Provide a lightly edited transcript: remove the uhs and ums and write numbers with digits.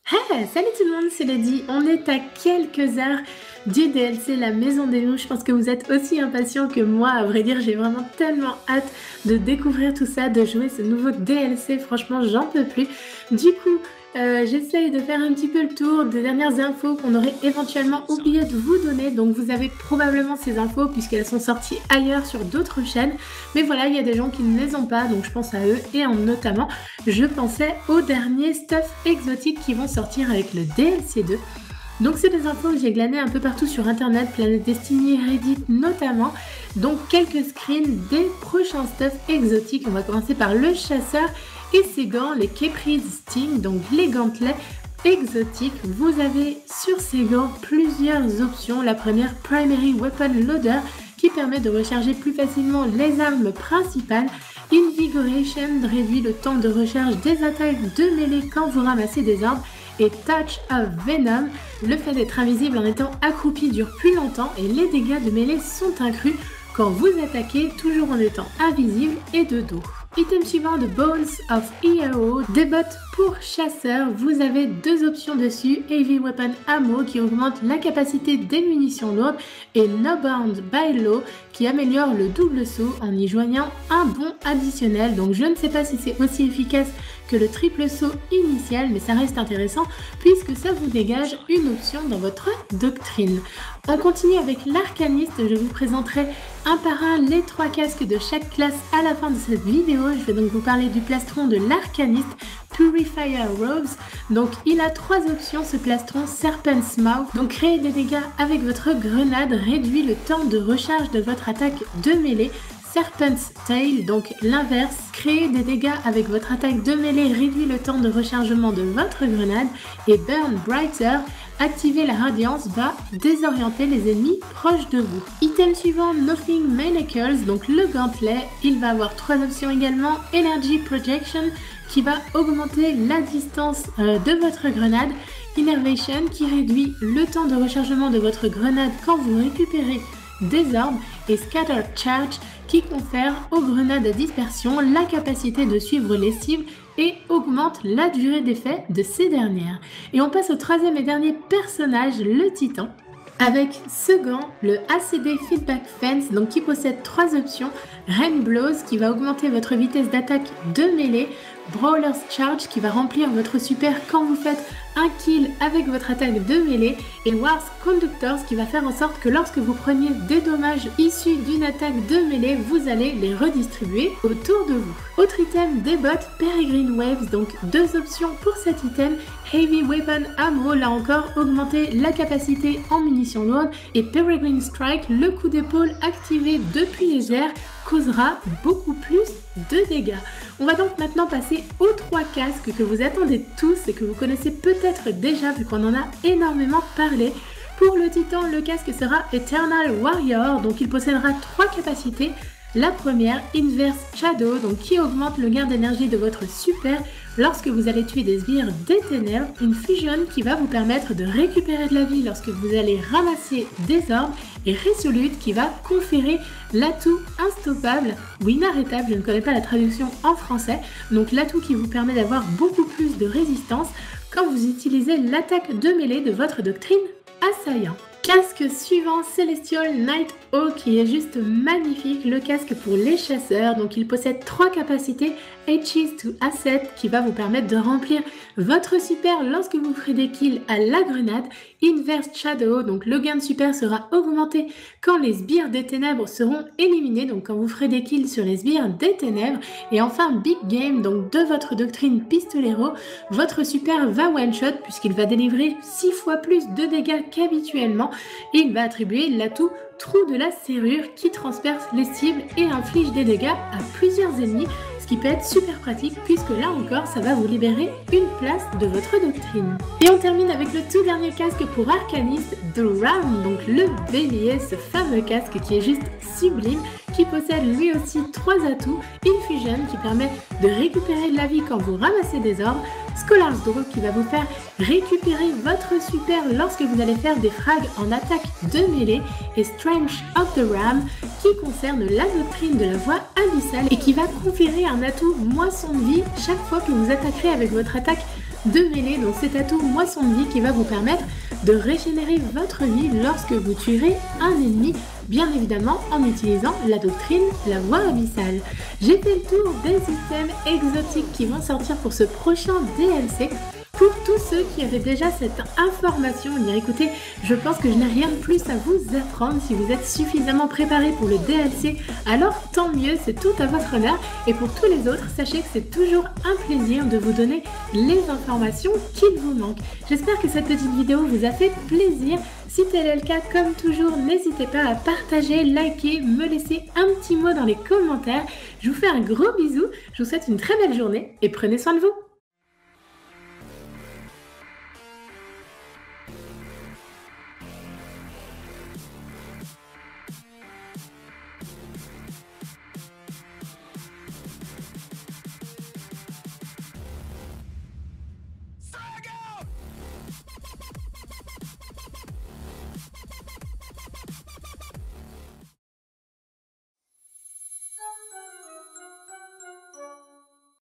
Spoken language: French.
Hey, salut tout le monde, c'est Lady. On est à quelques heures du DLC La Maison des Loups. Je pense que vous êtes aussi impatients que moi. À vrai dire, j'ai vraiment tellement hâte de découvrir tout ça, de jouer ce nouveau DLC. Franchement, j'en peux plus. Du coup, j'essaye de faire un petit peu le tour des dernières infos qu'on aurait éventuellement oublié de vous donner. Donc vous avez probablement ces infos puisqu'elles sont sorties ailleurs sur d'autres chaînes. Mais voilà, il y a des gens qui ne les ont pas, donc je pense à eux. Et notamment, je pensais aux derniers stuff exotiques qui vont sortir avec le DLC 2. Donc c'est des infos que j'ai glanées un peu partout sur internet, Planet Destiny, Reddit notamment. Donc quelques screens des prochains stuff exotiques. On va commencer par le chasseur et ses gants, les Capri's Sting, donc les gantelets exotiques. Vous avez sur ces gants plusieurs options. La première, Primary Weapon Loader, qui permet de recharger plus facilement les armes principales. Invigoration réduit le temps de recharge des attaques de mêlée quand vous ramassez des arbres. Et Touch of Venom, le fait d'être invisible en étant accroupi dure plus longtemps et les dégâts de mêlée sont inclus quand vous attaquez, toujours en étant invisible et de dos. Item suivant de Bones of EAO, des bottes pour chasseurs. Vous avez deux options dessus, Heavy Weapon Ammo qui augmente la capacité des munitions lourdes et No Bound by Law qui améliore le double saut en y joignant un bond additionnel. Donc je ne sais pas si c'est aussi efficace que le triple saut initial, mais ça reste intéressant puisque ça vous dégage une option dans votre doctrine. On continue avec l'arcaniste, je vous présenterai un par un les trois casques de chaque classe à la fin de cette vidéo. Je vais donc vous parler du plastron de l'arcaniste, Purifier Robes. Donc il a trois options ce plastron, Serpent's Mouth, donc créer des dégâts avec votre grenade, réduit le temps de recharge de votre attaque de mêlée. Serpent's Tail, donc l'inverse, créer des dégâts avec votre attaque de mêlée, réduit le temps de rechargement de votre grenade. Et Burn Brighter, activer la radiance va désorienter les ennemis proches de vous. Item suivant, Nothing Manacles, donc le gantelet, il va avoir trois options également, Energy Projection qui va augmenter la distance de votre grenade, Innervation qui réduit le temps de rechargement de votre grenade quand vous récupérez des orbes, et Scatter Charge qui confère aux grenades à dispersion la capacité de suivre les cibles et augmente la durée d'effet de ces dernières. Et on passe au troisième et dernier personnage, le Titan, avec ce gant, le ACD Feedback Fence, donc qui possède trois options, Rain Blows qui va augmenter votre vitesse d'attaque de mêlée, Brawler's Charge qui va remplir votre super quand vous faites un kill avec votre attaque de mêlée, et Wars Conductors qui va faire en sorte que lorsque vous preniez des dommages issus d'une attaque de mêlée, vous allez les redistribuer autour de vous. Autre item des bottes, Peregrine Waves, donc deux options pour cet item, Heavy Weapon Ammo, là encore augmenter la capacité en munitions lourdes, et Peregrine Strike, le coup d'épaule activé depuis les airs, causera beaucoup plus de dégâts. On va donc maintenant passer aux trois casques que vous attendez tous et que vous connaissez peut-être déjà vu qu'on en a énormément parlé. Pour le Titan, le casque sera Eternal Warrior, donc il possédera trois capacités. La première, Inverse Shadow, donc qui augmente le gain d'énergie de votre super lorsque vous allez tuer des sbires des ténèbres, une fusion qui va vous permettre de récupérer de la vie lorsque vous allez ramasser des orbes, et Resolute qui va conférer l'atout instoppable ou inarrêtable, je ne connais pas la traduction en français, donc l'atout qui vous permet d'avoir beaucoup plus de résistance quand vous utilisez l'attaque de mêlée de votre doctrine assaillant. Casque suivant, Celestial Night Hawk, qui est juste magnifique, le casque pour les chasseurs. Donc il possède trois capacités, H's to Asset qui va vous permettre de remplir votre super lorsque vous ferez des kills à la grenade, Inverse Shadow, donc le gain de super sera augmenté quand les sbires des ténèbres seront éliminés, donc quand vous ferez des kills sur les sbires des ténèbres. Et enfin Big Game, donc de votre doctrine Pistolero, votre super va one shot puisqu'il va délivrer 6 fois plus de dégâts qu'habituellement, et il va attribuer l'atout Trou de la serrure qui transperce les cibles et inflige des dégâts à plusieurs ennemis, ce qui peut être super pratique puisque là encore ça va vous libérer une place de votre doctrine. Et on termine avec le tout dernier casque pour Arcaniste, The Ram, donc le bélier, ce fameux casque qui est juste sublime, qui possède lui aussi trois atouts, Infusion qui permet de récupérer de la vie quand vous ramassez des orbes, Scholar's Draw qui va vous faire récupérer votre super lorsque vous allez faire des frags en attaque de mêlée, et Strength of the Ram qui concerne la doctrine de la voie abyssale et qui va conférer un atout moisson de vie chaque fois que vous attaquerez avec votre attaque de mêler donc cet atout moisson de vie qui va vous permettre de régénérer votre vie lorsque vous tuerez un ennemi, bien évidemment en utilisant la doctrine la voie abyssale. J'ai fait le tour des items exotiques qui vont sortir pour ce prochain DLC. Pour tous ceux qui avaient déjà cette information, eh bien écoutez, je pense que je n'ai rien de plus à vous apprendre. Si vous êtes suffisamment préparé pour le DLC, alors tant mieux, c'est tout à votre honneur. Et pour tous les autres, sachez que c'est toujours un plaisir de vous donner les informations qu'il vous manque. J'espère que cette petite vidéo vous a fait plaisir. Si tel est le cas, comme toujours, n'hésitez pas à partager, liker, me laisser un petit mot dans les commentaires. Je vous fais un gros bisou, je vous souhaite une très belle journée et prenez soin de vous.